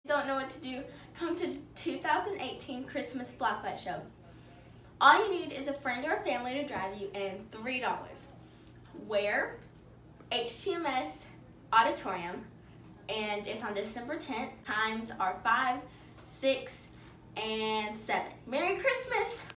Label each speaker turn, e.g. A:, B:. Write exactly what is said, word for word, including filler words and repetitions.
A: Don't know what to do, come to two thousand eighteen Christmas Blacklight Show. All you need is a friend or a family to drive you and three dollars. Where? H T M S Auditorium, and it's on December tenth. Times are five, six, and seven. Merry Christmas!